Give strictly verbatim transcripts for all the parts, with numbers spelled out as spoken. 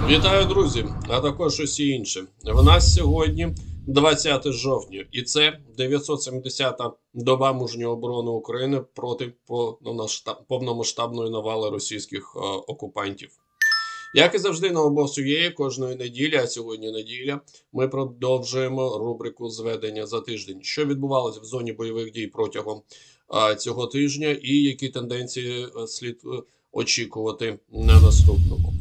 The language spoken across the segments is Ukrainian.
Вітаю, друзі, а також усі інші. В нас сьогодні двадцяте жовтня, і це дев'ятсот сімдесята доба мужньої оборони України проти повномасштабної навали російських е, окупантів. Як і завжди на обосує кожної неділі, а сьогодні неділя, ми продовжуємо рубрику «Зведення за тиждень». Що відбувалося в зоні бойових дій протягом а, цього тижня і які тенденції слід очікувати на наступному.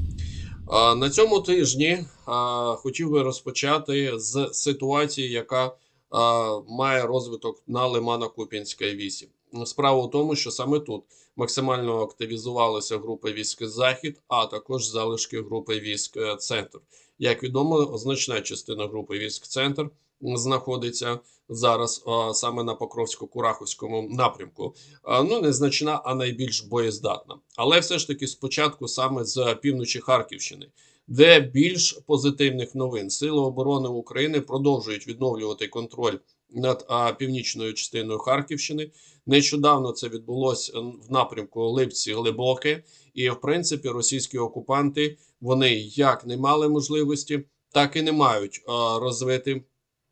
А, на цьому тижні а, хотів би розпочати з ситуації, яка а, має розвиток на Лимано-Куп'янській вісі. Справа в тому, що саме тут максимально активізувалися групи військ «Захід», а також залишки групи військ «Центр». Як відомо, значна частина групи військ «Центр» знаходиться зараз а, саме на Покровсько-Курахівському напрямку. А, ну, не значна, а найбільш боєздатна. Але все ж таки спочатку саме з півночі Харківщини, де більш позитивних новин. Сили оборони України продовжують відновлювати контроль над а, північною частиною Харківщини. Нещодавно це відбулося в напрямку Липці-Глибоке. І, в принципі, російські окупанти, вони як не мали можливості, так і не мають а, розвити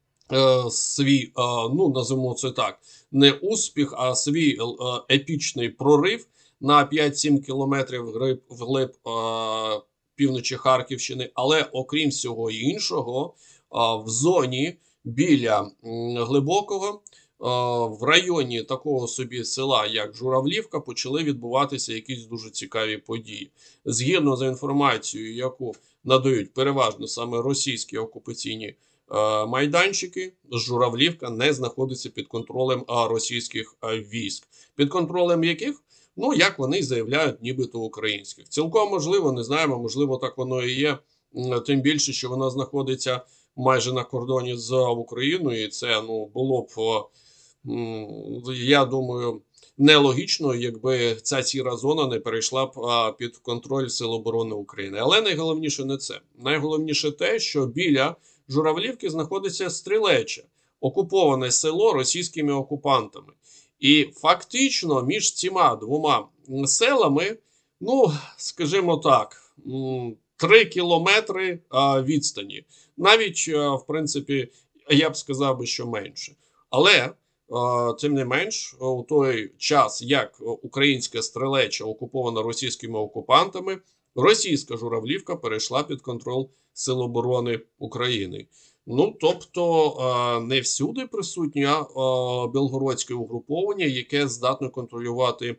а, свій, а, ну, називаємо це так, не успіх, а свій а, епічний прорив на п'ять-сім кілометрів вглиб а, півночі Харківщини. Але, окрім всього іншого, а, в зоні біля м, Глибокого, в районі такого собі села, як Журавлівка, почали відбуватися якісь дуже цікаві події. Згідно за інформацією, яку надають переважно саме російські окупаційні е, майданчики, Журавлівка не знаходиться під контролем е, російських е, військ. Під контролем яких? Ну, як вони заявляють, нібито українських. Цілком можливо, не знаємо, можливо, так воно і є. Тим більше, що вона знаходиться майже на кордоні з Україною, і це, ну, було б, я думаю, нелогічно, якби ця сіра зона не перейшла б а, під контроль Сил оборони України. Але найголовніше не це. Найголовніше те, що біля Журавлівки знаходиться Стрілече, окуповане село російськими окупантами. І фактично між цими двома селами, ну, скажімо так, три кілометри а, відстані. Навіть, а, в принципі, я б сказав би, що менше. Але, а, тим не менш, у той час, як українська Стрілеча окупована російськими окупантами, російська Журавлівка перейшла під контроль Сил оборони України. Ну, тобто, а, не всюди присутнє а, білгородське угруповання, яке здатне контролювати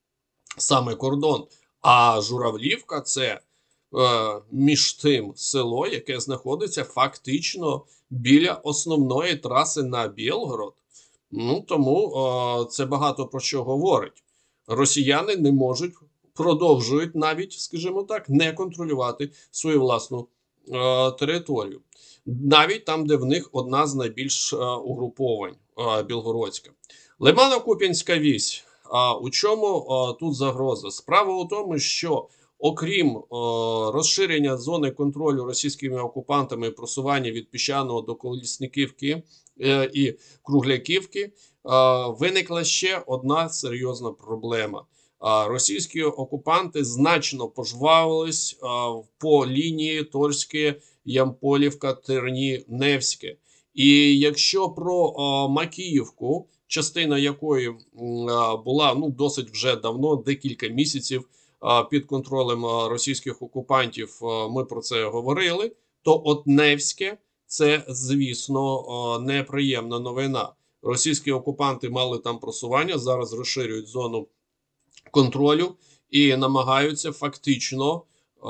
саме кордон. А Журавлівка – це е, між тим село, яке знаходиться фактично біля основної траси на Білгород. Ну, тому е, це багато про що говорить. Росіяни не можуть, продовжують навіть, скажімо так, не контролювати свою власну е, територію. Навіть там, де в них одна з найбільш е, угруповань е, білгородська. Лимано-Куп'янська вісь. А у чому а, тут загроза? Справа у тому, що окрім а, розширення зони контролю російськими окупантами і просування від Піщаного до Колісниківки е, і Кругляківки, а, виникла ще одна серйозна проблема. А, російські окупанти значно пожвавились а, по лінії Торське, Ямполівка, Терні, Невське. І якщо про а, Макіївку, частина якої була, ну, досить вже давно, декілька місяців під контролем російських окупантів, ми про це говорили, то от Невське – це, звісно, неприємна новина. Російські окупанти мали там просування, зараз розширюють зону контролю і намагаються фактично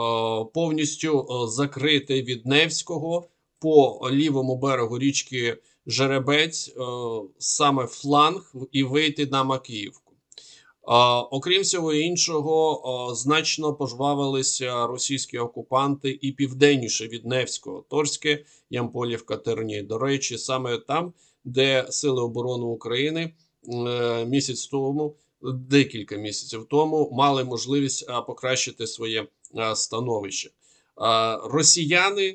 повністю закрити від Невського по лівому берегу річки Жеребець саме фланг і вийти на Макіївку. Окрім всього іншого, значно пожвавилися російські окупанти і південніше від Невського, Торське, Ямполівка, Терні. До речі, саме там, де Сили оборони України місяць тому, декілька місяців тому, мали можливість покращити своє становище. Росіяни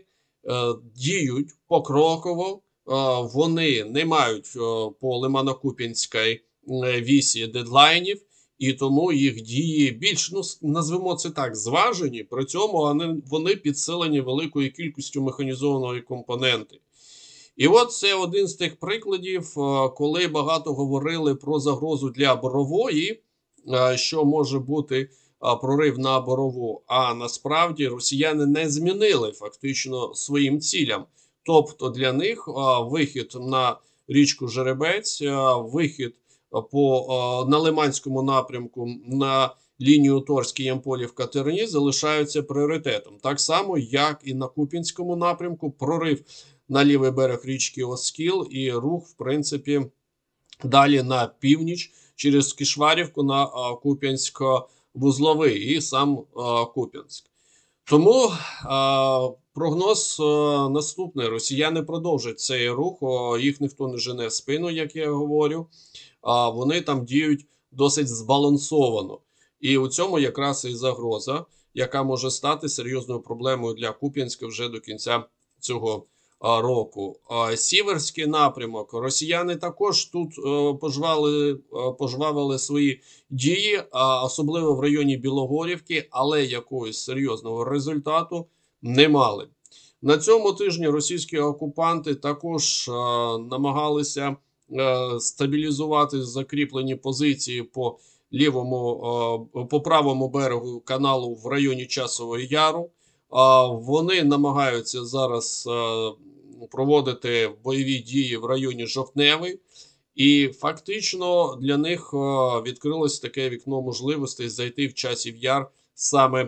діють покроково. Вони не мають по Лимано-Куп'янській вісі дедлайнів, і тому їх дії більш, ну назвемо це так, зважені. При цьому вони, вони підсилені великою кількістю механізованої компоненти. І от це один з тих прикладів, коли багато говорили про загрозу для Борової, що може бути прорив на Борову, а насправді росіяни не змінили фактично своїм цілям. Тобто для них вихід на річку Жеребець, вихід по на Лиманському напрямку на лінію Торський, Ямполівка, Терні залишаються пріоритетом. Так само, як і на Куп'янському напрямку, прорив на лівий берег річки Оскіл і рух, в принципі, далі на північ через Кишварівку на Куп'янсько-Вузловий і сам Куп'янськ. Тому а, прогноз а, наступний. Росіяни продовжать цей рух, а, їх ніхто не жене в спину, як я говорю. А вони там діють досить збалансовано. І у цьому якраз і загроза, яка може стати серйозною проблемою для Куп'янська вже до кінця цього року. Сіверський напрямок. Росіяни також тут пожвали, пожвавили свої дії, особливо в районі Білогорівки, але якогось серйозного результату не мали. На цьому тижні російські окупанти також намагалися стабілізувати закріплені позиції по лівому, по правому берегу каналу в районі Часового Яру. Вони намагаються зараз проводити бойові дії в районі Жовтневий, і фактично для них відкрилось таке вікно можливостей зайти в Часів Яр саме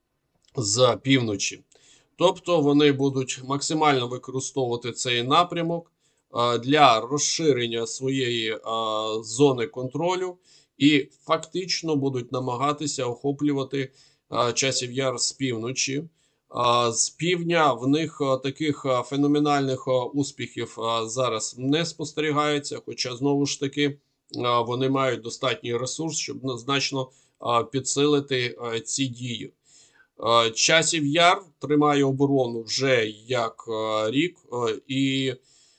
з півночі. Тобто вони будуть максимально використовувати цей напрямок для розширення своєї зони контролю і фактично будуть намагатися охоплювати Часів Яр з півночі. З півдня в них таких феноменальних успіхів зараз не спостерігається, хоча, знову ж таки, вони мають достатній ресурс, щоб значно підсилити ці дії. Часів Яр тримає оборону вже як рік, і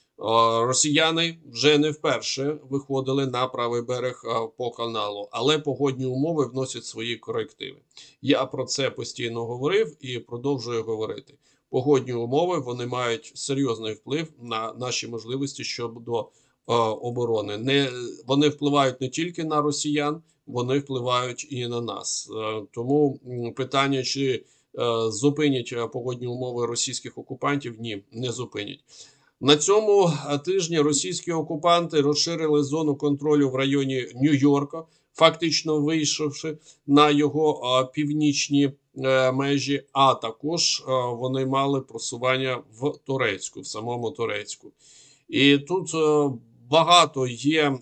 росіяни вже не вперше виходили на правий берег по каналу, але погодні умови вносять свої корективи. Я про це постійно говорив і продовжую говорити. Погодні умови, вони мають серйозний вплив на наші можливості щодо е, оборони. Не, вони впливають не тільки на росіян, вони впливають і на нас. Е, тому питання, чи е, зупинять погодні умови російських окупантів, ні, не зупинять. На цьому тижні російські окупанти розширили зону контролю в районі Нью-Йорка, фактично вийшовши на його північні межі, а також вони мали просування в Торецьку, в самому Торецьку. І тут багато є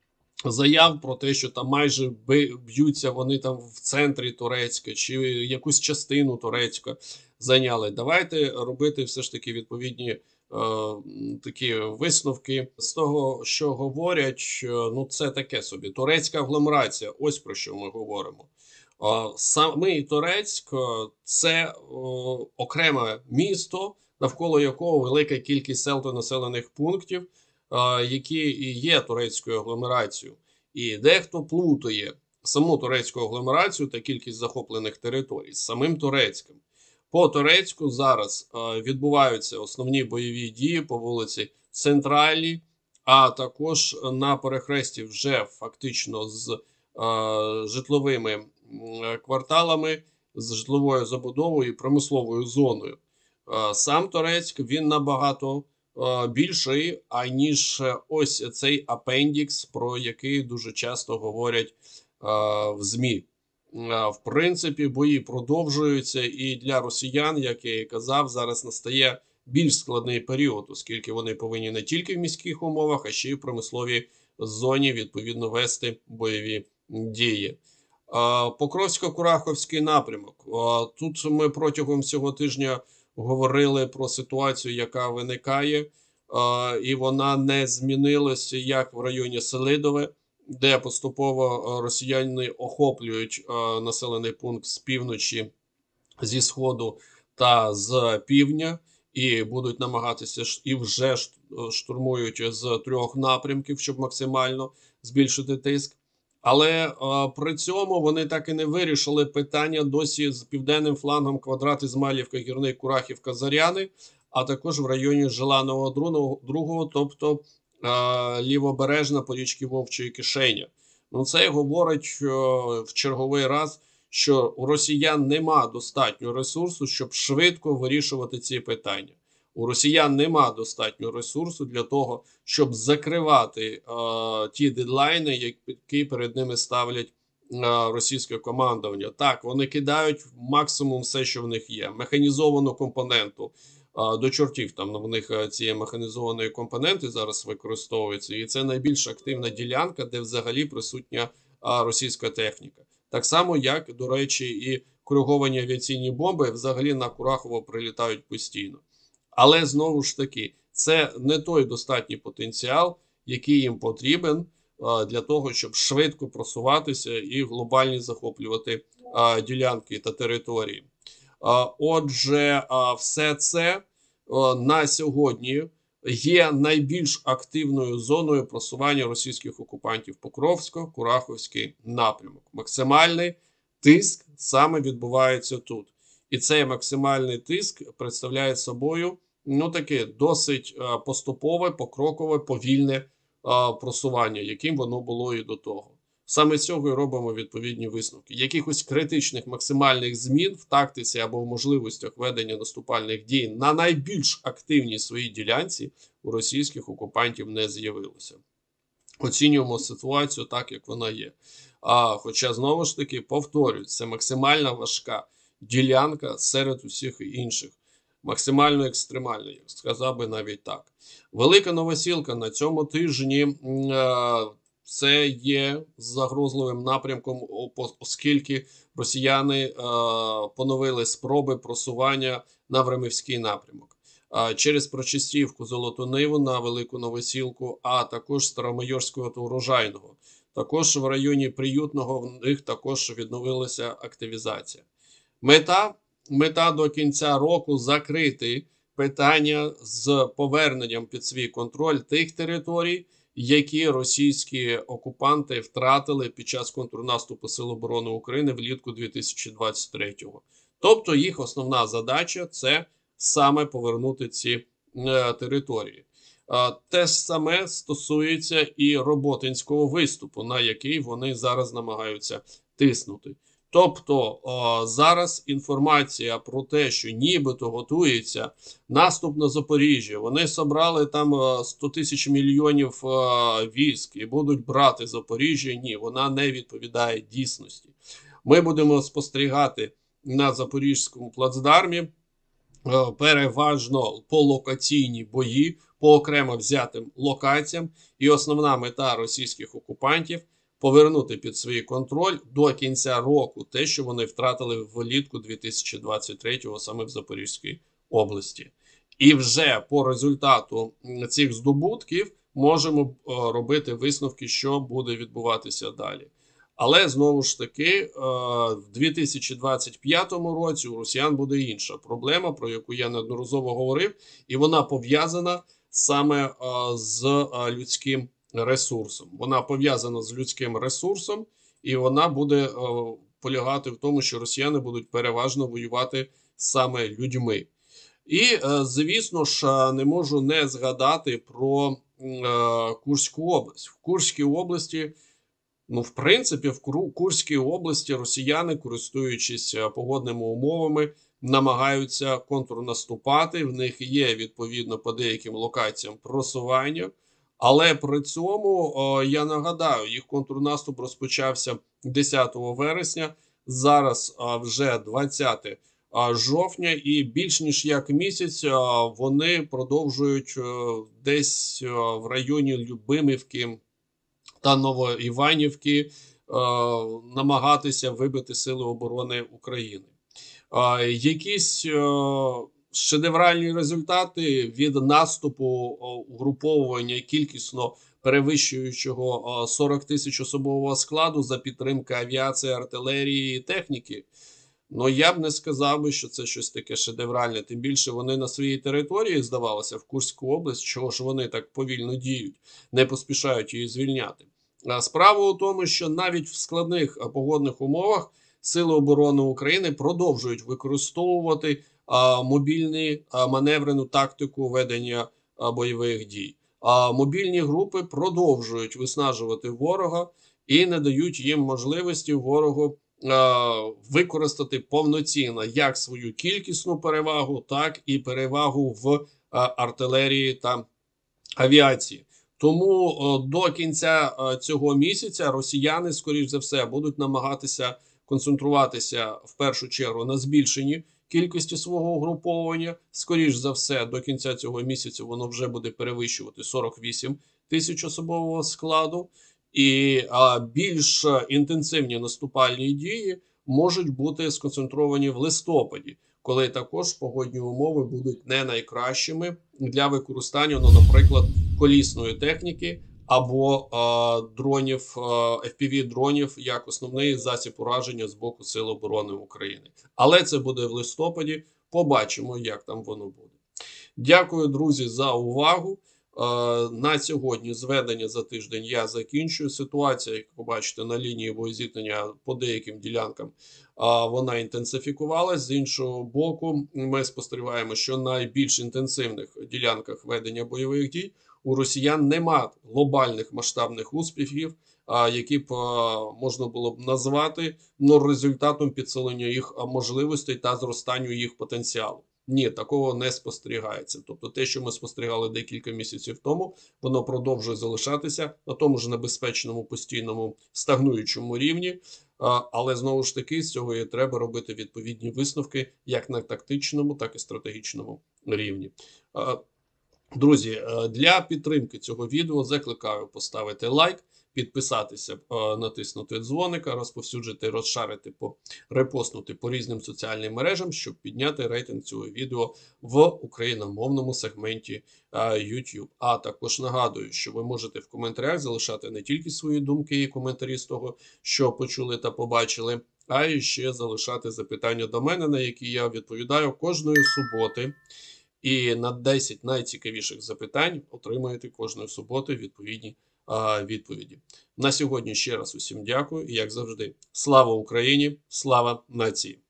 заяв про те, що там майже б'ються вони там в центрі Торецька, чи якусь частину Торецька зайняли. Давайте робити все ж таки відповідні такі висновки з того, що говорять, ну це таке собі турецька агломерація. Ось про що ми говоримо. Самий Торецьк – це окреме місто, навколо якого велика кількість сел та населених пунктів, які є турецькою агломерацією. І дехто плутає саму турецьку агломерацію та кількість захоплених територій з самим Торецьком. По Торецьку зараз е, відбуваються основні бойові дії по вулиці Центральній, а також на перехресті вже фактично з е, житловими кварталами, з житловою забудовою і промисловою зоною. Е, сам Торецьк, він набагато е, більший, аніж ось цей апендікс, про який дуже часто говорять е, в ЗМІ. В принципі, бої продовжуються, і для росіян, як я і казав, зараз настає більш складний період, оскільки вони повинні не тільки в міських умовах, а ще й в промисловій зоні відповідно вести бойові дії. Покровсько-Кураховський напрямок. Тут ми протягом цього тижня говорили про ситуацію, яка виникає, і вона не змінилася як в районі Селидове, де поступово росіяни охоплюють е, населений пункт з півночі, зі сходу та з півдня, і будуть намагатися, і вже штурмують з трьох напрямків, щоб максимально збільшити тиск. Але е, при цьому вони так і не вирішили питання досі з південним флангом Квадрат Ізмайлівка, Гірний Курахівка, Зоряни, а також в районі Желаного другого, тобто е, лівобережна по річці Вовчої Кишеня. Ну, це говорить е, в черговий раз, що у росіян нема достатньо ресурсу, щоб швидко вирішувати ці питання. У росіян нема достатньо ресурсу для того, щоб закривати е, ті дедлайни, які перед ними ставлять е, російське командування. Так, вони кидають максимум все, що в них є. Механізовану компоненту е, до чортів. Там в них цієї механізованої компоненти зараз використовуються. І це найбільш активна ділянка, де взагалі присутня е, російська техніка. Так само, як, до речі, і кориговані авіаційні бомби взагалі на Курахово прилітають постійно. Але, знову ж таки, це не той достатній потенціал, який їм потрібен а, для того, щоб швидко просуватися і глобально захоплювати а, ділянки та території. А, отже, а, все це а, на сьогодні є найбільш активною зоною просування російських окупантів Покровсько-Кураховський напрямок. Максимальний тиск саме відбувається тут. І цей максимальний тиск представляє собою ну таке досить а, поступове, покрокове, повільне а, просування, яким воно було і до того. Саме з цього і робимо відповідні висновки. Якихось критичних максимальних змін в тактиці або в можливостях ведення наступальних дій на найбільш активній своїй ділянці у російських окупантів не з'явилося. Оцінюємо ситуацію так, як вона є. А, хоча, знову ж таки, повторюю, це максимально важка ділянка серед усіх інших. Максимально екстремально, як сказав би навіть так. Велика Новосілка на цьому тижні е, це є загрозливим напрямком, оскільки росіяни е, поновили спроби просування на Времівський напрямок. Е, через Прочистівку, Золоту Ниву на Велику Новосілку, а також Старомайорського та Урожайного. Також в районі Приютного в них також відновилася активізація. Мета Мета до кінця року закрити питання з поверненням під свій контроль тих територій, які російські окупанти втратили під час контрнаступу Сил оборони України влітку дві тисячі двадцять третього. Тобто їх основна задача – це саме повернути ці е, території. Е, те ж саме стосується і Роботинського виступу, на який вони зараз намагаються тиснути. Тобто о, зараз інформація про те, що нібито готується наступ на Запоріжжя, вони собрали там сто тисяч мільйонів о, військ і будуть брати Запоріжжя, ні, вона не відповідає дійсності. Ми будемо спостерігати на Запорізькому плацдармі о, переважно по локаційні бої, по окремо взятим локаціям, і основна мета російських окупантів – повернути під свій контроль до кінця року те, що вони втратили влітку дві тисячі двадцять третього саме в Запорізькій області. І вже по результату цих здобутків можемо робити висновки, що буде відбуватися далі. Але, знову ж таки, в дві тисячі двадцять п'ятому році у росіян буде інша проблема, про яку я неодноразово говорив, і вона пов'язана саме з людським ресурсом. Вона пов'язана з людським ресурсом, і вона буде о, полягати в тому, що росіяни будуть переважно воювати саме людьми. І, е, звісно ж, не можу не згадати про е, Курську область. В Курській області, ну, в принципі, в Курській області росіяни, користуючись погодними умовами, намагаються контрнаступати. В них є, відповідно, по деяким локаціям просування. Але при цьому, о, я нагадаю, їх контрнаступ розпочався десятого вересня, зараз о, вже двадцяте жовтня, і більш ніж як місяць о, вони продовжують о, десь о, в районі Любимівки та Новоіванівки о, намагатися вибити Сили оборони України. О, якісь о, шедевральні результати від наступу угруповування кількісно перевищуючого сорок тисяч особового складу за підтримки авіації, артилерії і техніки. Ну, я б не сказав би, що це щось таке шедевральне. Тим більше вони на своїй території, здавалося, в Курську область, чого ж вони так повільно діють, не поспішають її звільняти. А справа у тому, що навіть в складних а, погодних умовах Сили оборони України продовжують використовувати а, мобільні а, маневрену тактику ведення а, бойових дій. А мобільні групи продовжують виснажувати ворога і не дають їм можливості ворогу а, використати повноцінно як свою кількісну перевагу, так і перевагу в а, артилерії та авіації. Тому о, до кінця о, цього місяця росіяни, скоріш за все, будуть намагатися концентруватися в першу чергу на збільшенні кількості свого угруповання. Скоріш за все, до кінця цього місяця воно вже буде перевищувати сорок вісім тисяч особового складу, і а, більш інтенсивні наступальні дії можуть бути сконцентровані в листопаді, коли також погодні умови будуть не найкращими для використання, ну, наприклад, колісної техніки або е, дронів, е, еф пі ві-дронів як основний засіб ураження з боку Сил оборони України. Але це буде в листопаді. Побачимо, як там воно буде. Дякую, друзі, за увагу. Е, на сьогодні зведення за тиждень я закінчую. Ситуація, як ви бачите, на лінії боєзіткнення по деяким ділянкам а, вона інтенсифікувалась. З іншого боку, ми спостерігаємо, що на найбільш інтенсивних ділянках ведення бойових дій у росіян нема глобальних масштабних успіхів, а, які б а, можна було б назвати ну, результатом підсилення їх можливостей та зростанню їх потенціалу. Ні, такого не спостерігається. Тобто те, що ми спостерігали декілька місяців тому, воно продовжує залишатися на тому ж небезпечному, постійному, стагнуючому рівні. Але, знову ж таки, з цього і треба робити відповідні висновки як на тактичному, так і стратегічному рівні. Друзі, для підтримки цього відео закликаю поставити лайк, підписатися, натиснути дзвоника, розповсюджити, розшарити, репостнути по різним соціальним мережам, щоб підняти рейтинг цього відео в україномовному сегменті YouTube. А також нагадую, що ви можете в коментарях залишати не тільки свої думки і коментарі з того, що почули та побачили, а і ще залишати запитання до мене, на які я відповідаю кожної суботи. І на десять найцікавіших запитань отримаєте кожної суботи відповідні а, відповіді. На сьогодні ще раз усім дякую і, як завжди, слава Україні, слава нації!